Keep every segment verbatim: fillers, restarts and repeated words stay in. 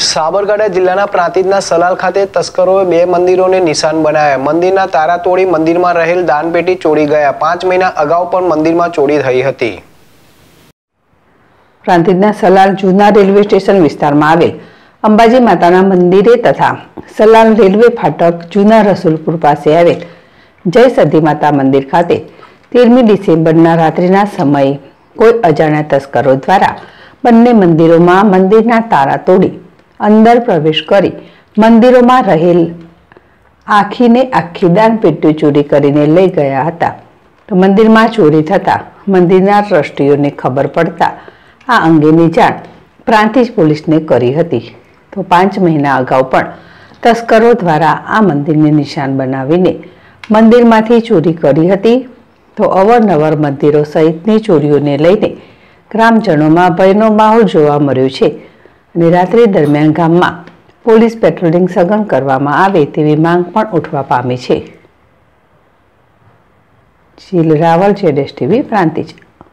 સાબરકાંઠા જિલ્લાના પ્રાંતિજના સલાલ ખાતે તસ્કરોએ બે મંદિરોને નિશાન બનાવ્યા. મંદિરના તારા તોડી મંદિરમાં રહેલ દાનપેટી ચોરી ગયા. પાંચ મહિના અગાઉ પણ મંદિરમાં ચોરી થઈ હતી. પ્રાંતિજના સલાલ જૂના રેલવે સ્ટેશન વિસ્તારમાં આવેલ અંબાજી માતાના મંદિરે તથા સલાલ રેલવે ફાટક જૂના રસુલપુર પાસે આવેલ જય સતી માતા મંદિર ખાતે તેરમી ડિસેમ્બરના રાત્રિના સમયે કોઈ અજાણ્યા તસ્કરો દ્વારા બંને મંદિરોમાં મંદિરના તારા તોડી અંદર પ્રવેશ કરી મંદિરોમાં રહેલ આખીને આખી દાનપેટીઓ ચોરી કરીને લઈ ગયા હતા. તો મંદિરમાં ચોરી થતા મંદિરના ટ્રસ્ટીઓને ખબર પડતા આ અંગેની જાણ પ્રાંતિજ પોલીસને કરી હતી. તો પાંચ મહિના અગાઉ પણ તસ્કરો દ્વારા આ મંદિરને નિશાન બનાવીને મંદિરમાંથી ચોરી કરી હતી. તો અવારનવાર મંદિરો સહિતની ચોરીઓને લઈને ગ્રામજનોમાં ભયનો માહોલ જોવા મળ્યો છે અને રાત્રિ દરમિયાન ગામમાં પોલીસ પેટ્રોલિંગ સઘન કરવામાં આવે તેવી માંગ પણ ઉઠવા પામી છે. જીલ રાવલ, જેડેશ ટીવી, પ્રાંતિજ.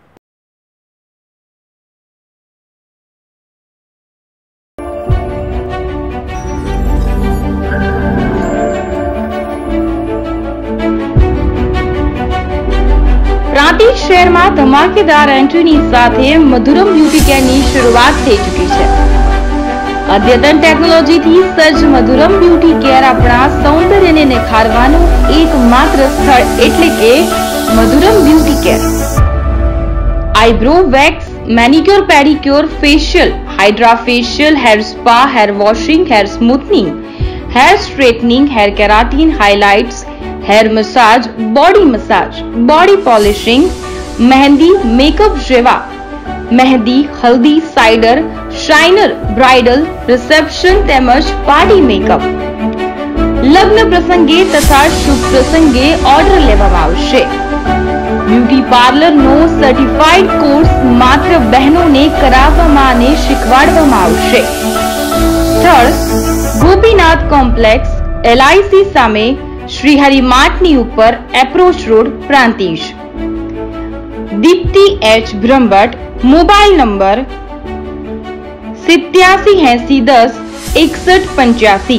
પ્રાંતિજ શહેરમાં ધમાકેદાર એન્ટ્રીની સાથે મધુરમ બ્યુટી કેરની શરૂઆત થઈ ચૂકી છે. અદ્યતન ટેકનોલોજીથી સજ્જ મધુરમ બ્યુટી કેર આપણા સૌંદર્યને નિખારવાનું એકમાત્ર સ્થળ એટલે કે Madhuram beauty care. Eyebrow wax, manicure, pedicure, facial, hydra facial, hair spa, hair washing, hair smoothening, hair straightening, hair keratin, highlights, hair massage, body massage, body polishing, mehndi, makeup જેવા મહેંદી, હલ્દી, સાઇડર, શાઇનર, બ્રાઇડલ, રિસેપ્શન તેમજ party makeup, લગ્ન પ્રસંગે તથા શુભ પ્રસંગે order લેવામાં આવશે. Beauty પાર્લરનો certified course માત્ર બહેનોને કરાવવામાં અને શીખવાડવામાં આવશે. સ્થળ ગોપીનાથ કોમ્પ્લેક્સ, એલઆઈસી સામે, શ્રીહરિ માર્ટની ઉપર, approach road, Prantij. Dipti H Brahmbhatt, mobile number સિત્યાસી એસી દસ એકસઠ પંચ્યાસી,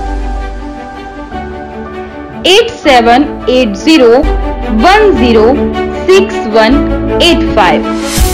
eight seven eight zero one zero six one eight five.